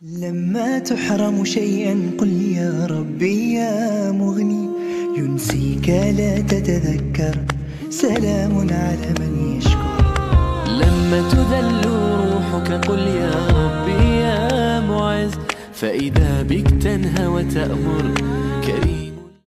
لما تحرم شيئا قل يا ربي يا مغني، ينسيك لا تتذكر، سلام على من يشكر. لما تذل روحك قل يا ربي يا معز، فإذا بك تنهى وتأمر كريم.